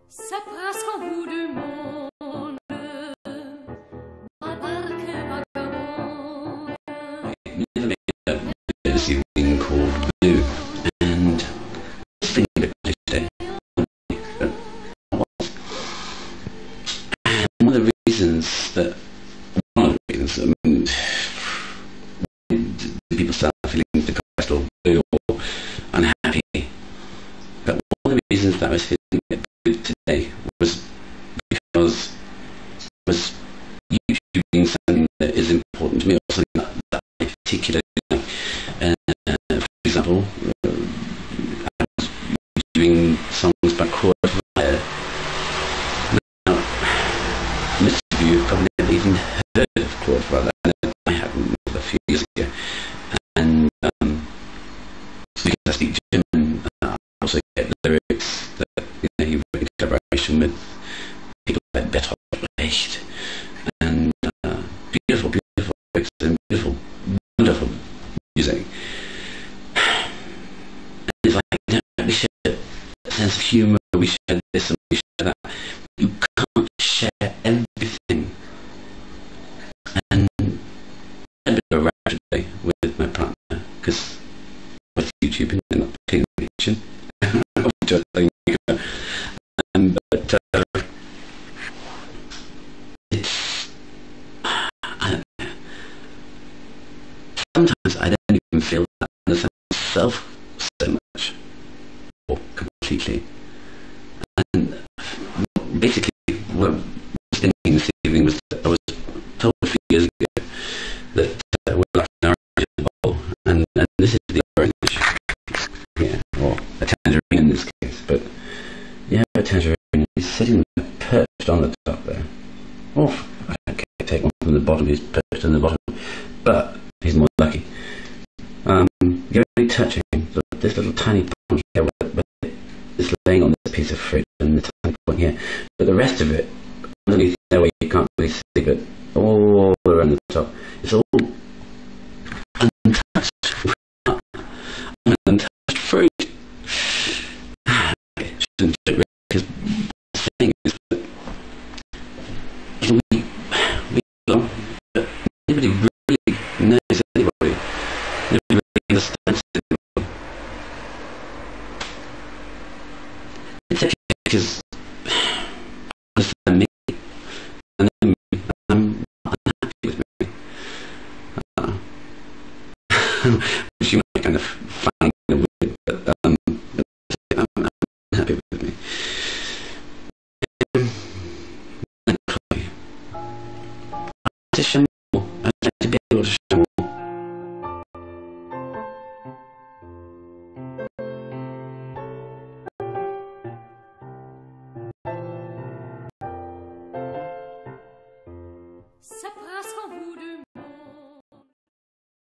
C'est presque au bout du monde, ma barque vagabonde. Minniver made a busy thing called blue, and this thing a bit today. And one of the reasons that people start feeling depressed or blue or unhappy, but one of the reasons that I was feeling a bit blue today was because YouTube being something that is important to me, or something that I particularly like. For example, I was doing songs by chord fire. Now, most of you have probably never even heard of chord fire. I happened a few years ago, and because I speak German, I also get lyrics that you write in collaboration with people like Bertolt Brecht, and beautiful lyrics and beautiful, wonderful music. And it's like, we share a sense of humour, we share this and we share that. You can't share everything. And a bit of a rap today with my partner, because with YouTube and not paying attention. But it's, I don't know. Sometimes I don't even feel that I understand myself so much, or completely. And basically, what I was thinking this evening was that I was told a few years ago that we're like an orange bowl, and this is the orange, yeah, or a tangerine in this case, but yeah, a tangerine is sitting there perched on the top there. Oh, I don't care, take one from the bottom, he's perched on the bottom, but he's more lucky. You're only touching this little tiny point here where it's laying on this piece of fruit, and the tiny point here, but the rest of it, underneath there where you can't really see, but all around the top, it's all untouched. An untouched fruit. Shouldn't do it, because the thing is that we belong, but nobody really knows anybody. Nobody really understands anybody. It's okay, because understand me, and then I'm unhappy with me. Which you might kind of find weird, but I'm happy with me. I'd like to share more. I'd like to be able to